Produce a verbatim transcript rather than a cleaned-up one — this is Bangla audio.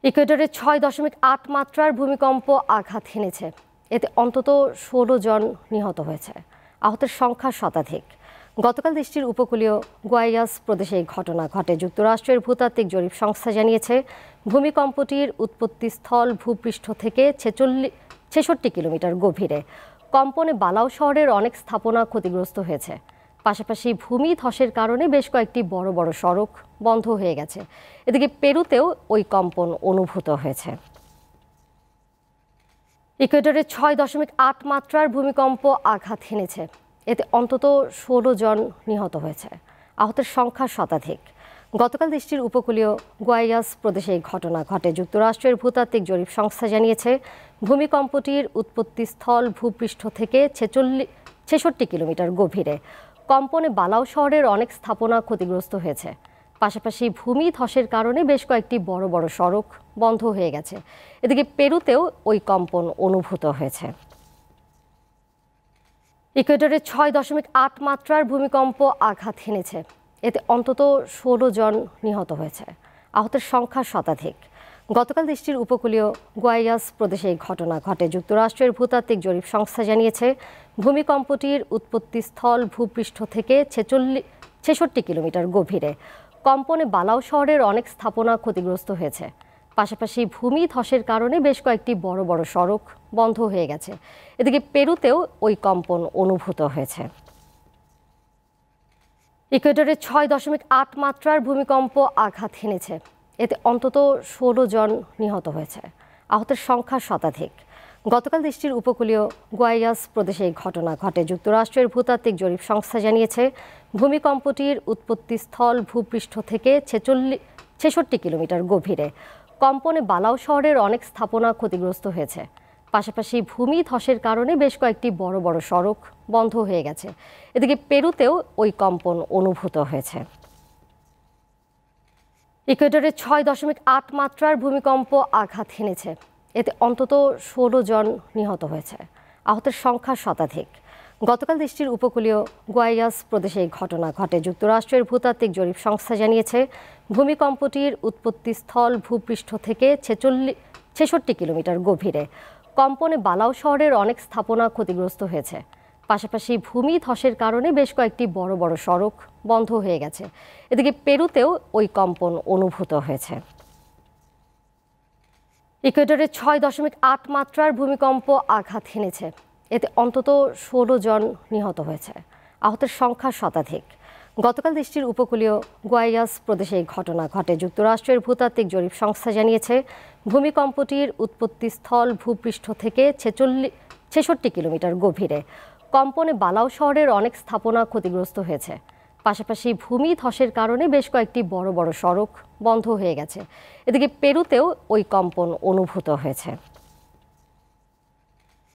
ইকুয়েডরে ছয় দশমিক আট মাত্রার ভূমিকম্প আঘাত হেনেছে। এতে অন্তত ষোলো জন নিহত হয়েছে। আহতের সংখ্যা শতাধিক। গতকাল দেশটির উপকূলীয় গুয়াইয়াস প্রদেশে এই ঘটনা ঘটে। যুক্তরাষ্ট্রের ভূতাত্ত্বিক জরিপ সংস্থা জানিয়েছে, ভূমিকম্পটির উৎপত্তিস্থল ভূপৃষ্ঠ থেকে ছেচল্লিশ ছেষট্টি কিলোমিটার গভীরে। কম্পনে বালাও শহরের অনেক স্থাপনা ক্ষতিগ্রস্ত হয়েছে। পাশাপাশি ভূমি ধসের কারণে বেশ কয়েকটি বড় বড় সড়ক বন্ধ হয়ে গেছে। এদিকে পেরুতেও ওই কম্পন অনুভূত হয়েছে। ইকুয়েডরে ছয় দশমিক আট মাত্রার ভূমিকম্প আঘাত হেনেছে। এতে অন্তত ষোলো জন নিহত হয়েছে। আহতের সংখ্যা শতাধিক। গতকাল দেশটির উপকূলীয় গুয়াইয়াস প্রদেশে এই ঘটনা ঘটে। যুক্তরাষ্ট্রের ভূতাত্ত্বিক জরিপ সংস্থা জানিয়েছে, ভূমিকম্পটির উৎপত্তিস্থল ভূপৃষ্ঠ থেকে ছেচল্লিশ ছেষট্টি কিলোমিটার গভীরে। কম্পনে বালাও শহরের অনেক স্থাপনা ক্ষতিগ্রস্ত হয়েছে। পাশাপাশি ভূমি ধসের কারণে বেশ কয়েকটি বড় বড় সড়ক বন্ধ হয়ে গেছে। এদিকে পেরুতেও ওই কম্পন অনুভূত হয়েছে। ইকুয়েডরে ছয় দশমিক আট মাত্রার ভূমিকম্প আঘাত হেনেছে। এতে অন্তত ষোলো জন নিহত হয়েছে। আহতের সংখ্যা শতাধিক। গতকাল দেশটির উপকূলীয় গুয়াইয়াস প্রদেশে এই ঘটনা ঘটে। যুক্তরাষ্ট্রের ভূতাত্ত্বিক জরিপ সংস্থা জানিয়েছে, ভূমিকম্পটির উৎপত্তিস্থল ভূপৃষ্ঠ থেকে ছেচল্লিশ ছেষট্টি কিলোমিটার গভীরে। কম্পনে বালাও শহরের অনেক স্থাপনা ক্ষতিগ্রস্ত হয়েছে। পাশাপাশি ভূমি ধসের কারণে বেশ কয়েকটি বড় বড় সড়ক বন্ধ হয়ে গেছে। এদিকে পেরুতেও ওই কম্পন অনুভূত হয়েছে। ইকুয়েডরে ছয় দশমিক আট মাত্রার ভূমিকম্প আঘাত হেনেছে। এতে অন্তত ষোলো জন নিহত হয়েছে। আহতের সংখ্যা শতাধিক। গতকাল দেশটির উপকূলীয় গুয়াইয়াস প্রদেশে এই ঘটনা ঘটে। যুক্তরাষ্ট্রের ভূতাত্ত্বিক জরিপ সংস্থা জানিয়েছে, ভূমিকম্পটির উৎপত্তিস্থল ভূপৃষ্ঠ থেকে ছেচল্লিশ ছেষট্টি কিলোমিটার গভীরে। কম্পনে বালাও শহরের অনেক স্থাপনা ক্ষতিগ্রস্ত হয়েছে। পাশাপাশি ভূমি ধসের কারণে বেশ কয়েকটি বড় বড় সড়ক বন্ধ হয়ে গেছে। এদিকে পেরুতেও ওই কম্পন অনুভূত হয়েছে। ইকুয়েডরে ছয় দশমিক আট মাত্রার ভূমিকম্প আঘাত হেনেছে। এতে অন্তত ষোলো জন নিহত হয়েছে। আহতের সংখ্যা শতাধিক। গতকাল দেশটির উপকূলীয় গুয়াইয়াস প্রদেশে এই ঘটনা ঘটে। যুক্তরাষ্ট্রের ভূতাত্ত্বিক জরিপ সংস্থা জানিয়েছে, ভূমিকম্পটির উৎপত্তিস্থল ভূপৃষ্ঠ থেকে ছেচল্লিশ ছেষট্টি কিলোমিটার গভীরে। কম্পনে বালাও শহরের অনেক স্থাপনা ক্ষতিগ্রস্ত হয়েছে। পাশাপাশি ভূমি ধসের কারণে বেশ কয়েকটি বড় বড় সড়ক বন্ধ হয়ে গেছে। এদিকে পেরুতেও ওই কম্পন অনুভূত হয়েছে। ইকুয়েডরে ছয় দশমিক আট মাত্রার ভূমিকম্প আঘাত হেনেছে। এতে অন্তত ষোলো জন নিহত হয়েছে। আহতের সংখ্যা শতাধিক। গতকাল দেশটির উপকূলীয় গুয়াইয়াস প্রদেশে এই ঘটনা ঘটে। যুক্তরাষ্ট্রের ভূতাত্ত্বিক জরিপ সংস্থা জানিয়েছে, ভূমিকম্পটির উৎপত্তিস্থল ভূপৃষ্ঠ থেকে ছেচল্লিশ ছেষট্টি কিলোমিটার গভীরে। কম্পনে বালাও শহরের অনেক স্থাপনা ক্ষতিগ্রস্ত হয়েছে। পাশাপাশি ভূমি ধসের কারণে বেশ কয়েকটি বড় বড় সড়ক বন্ধ হয়ে গেছে। এদিকে পেরুতেও ওই কম্পন অনুভূত হয়েছে।